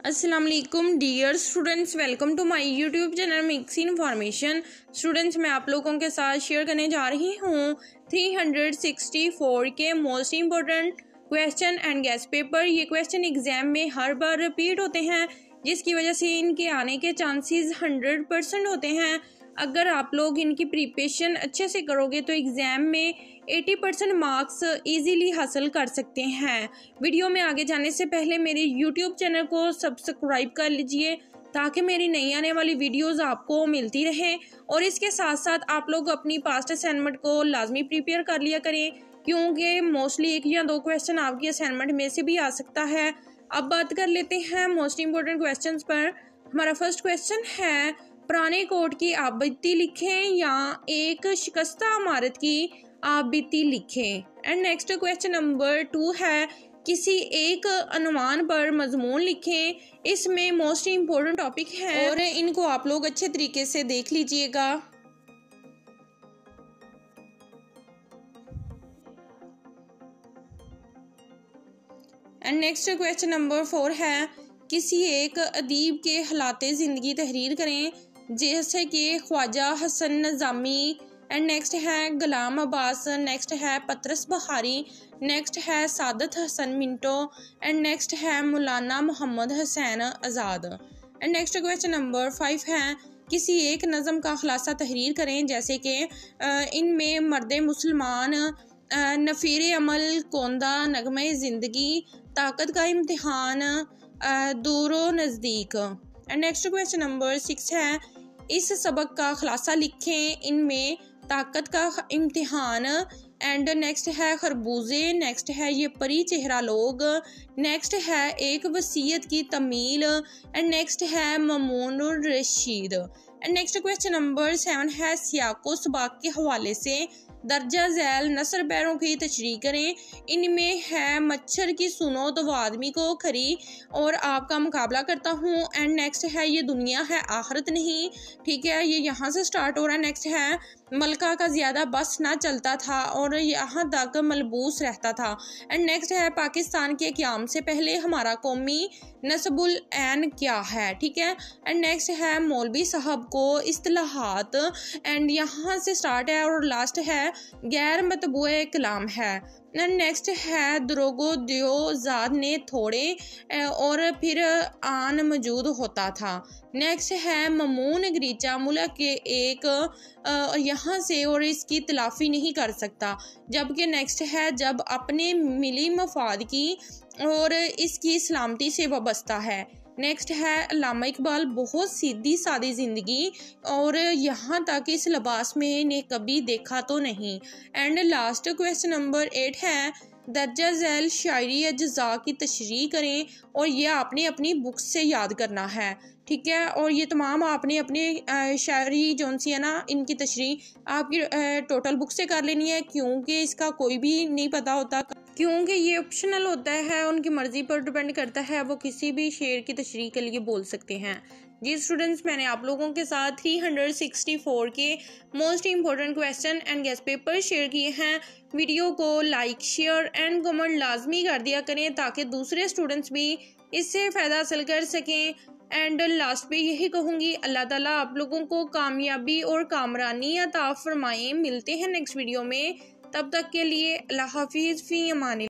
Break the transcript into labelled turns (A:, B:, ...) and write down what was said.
A: अस्सलाम वालेकुम dear students, welcome to my YouTube channel mix information. Students, मैं आप लोगों के साथ शेयर करने जा रही हूँ 364 के most important question and guess paper. ये क्वेश्चन एग्जाम में हर बार रिपीट होते हैं, जिसकी वजह से इनके आने के चांसेस 100% होते हैं। अगर आप लोग इनकी प्रिपरेशन अच्छे से करोगे तो एग्ज़ाम में 80% मार्क्स इजीली हासिल कर सकते हैं। वीडियो में आगे जाने से पहले मेरे यूट्यूब चैनल को सब्सक्राइब कर लीजिए ताकि मेरी नई आने वाली वीडियोस आपको मिलती रहें, और इसके साथ साथ आप लोग अपनी पास्ट असाइनमेंट को लाजमी प्रिपेयर कर लिया करें, क्योंकि मोस्टली 1 या 2 क्वेश्चन आपकी असाइनमेंट में से भी आ सकता है। अब बात कर लेते हैं मोस्ट इम्पोर्टेंट क्वेश्चन पर। हमारा फर्स्ट क्वेश्चन है, पुराने कोर्ट की आप बीती लिखें या एक शिकस्ता इमारत की आप बीती लिखें। एंड नेक्स्ट क्वेश्चन नंबर 2 है, किसी एक अनुमान पर मजमून लिखें। इसमें मोस्ट इम्पोर्टेंट टॉपिक है और इनको आप लोग अच्छे तरीके से देख लीजिएगा। एंड नेक्स्ट क्वेश्चन नंबर 4 है, किसी एक अदीब के हालात ज़िंदगी तहरीर करें, जैसे कि ख्वाजा हसन नज़ामी। एंड नेक्स्ट है गुलाम अब्बास, नेक्स्ट है पतरस बहारी, नेक्स्ट है सादत हसन मिंटो, एंड नेक्स्ट है Maulana Mohammad Hussain Azad. And next question number 5 है, किसी एक नज़म का खुलासा तहरीर करें, जैसे कि इनमें मर्द मुसलमान, नफ़ीर अमल, कोंदा, नगमे ज़िंदगी, ताकत का इम्तिहान, दूरो नज़दीक। एंड नेक्स्ट क्वेश्चन नंबर 6 है, इस सबक का खुलासा लिखें, इनमें ताकत का इम्तिहान। एंड नेक्स्ट है खरबूजे, नेक्स्ट है ये परी चेहरा लोग, नेक्स्ट है एक वसीयत की तमील, एंड नेक्स्ट है Mamunur Rashid. And next question number 7 है, सियाको सबाक के हवाले से दर्जा झैल नसर पैरों की तशरीह करें। इनमें है मच्छर की सुनो तो वो आदमी को खरी और आपका मुकाबला करता हूँ। एंड नेक्स्ट है ये दुनिया है आखिरत नहीं, ठीक है, ये यहाँ से स्टार्ट हो रहा है। नेक्स्ट है मलका का ज़्यादा बस ना चलता था और यहाँ तक मलबूस रहता था। एंड नेक्स्ट है पाकिस्तान के क़याम से पहले हमारा कौमी नस्बुल ऐन क्या है, ठीक है। एंड नेक्स्ट है मौलवी साहब को इस्तिलाहात, एंड यहाँ से स्टार्ट है और लास्ट है गैर मतबूए कलाम है। एंड नेक्स्ट है दरोगो दियो ज़ाद ने थोड़े और फिर आन मौजूद होता था। नेक्स्ट है ममून गरीचा मुल्क के एक यहाँ से और इसकी तलाफ़ी नहीं कर सकता। जबकि नेक्स्ट है जब अपने मिली मफाद की और इसकी सलामती से वाबस्ता है। नेक्स्ट है अल्लामा इकबाल, बहुत सीधी सादी ज़िंदगी और यहाँ तक इस लिबास में इन्हें कभी देखा तो नहीं। एंड लास्ट क्वेश्चन नंबर 8 है, दर्जा झैल शायरी अज्जा की तशरीह करें और ये आपने अपनी बुक से याद करना है, ठीक है। और ये तमाम आपने अपने शायरी जोन सी है ना, इनकी तशरीह आपकी टोटल बुक से कर लेनी है, क्योंकि इसका कोई भी नहीं पता होता, क्योंकि ये ऑप्शनल होता है, उनकी मर्ज़ी पर डिपेंड करता है, वो किसी भी शेर की तशरीह के लिए बोल सकते हैं। जी स्टूडेंट्स, मैंने आप लोगों के साथ 364 के most important question and guess paper share किए हैं। वीडियो को लाइक, शेयर एंड कमेंट लाजमी कर दिया करें ताकि दूसरे स्टूडेंट्स भी इससे फ़ायदा हासिल कर सकें। एंड लास्ट पे यही कहूँगी, अल्लाह ताला आप लोगों को कामयाबी और कामरानी अता फरमाएं। मिलते हैं नेक्स्ट वीडियो में, तब तक के लिए अल्लाह हाफिज़, फ़ी अमान।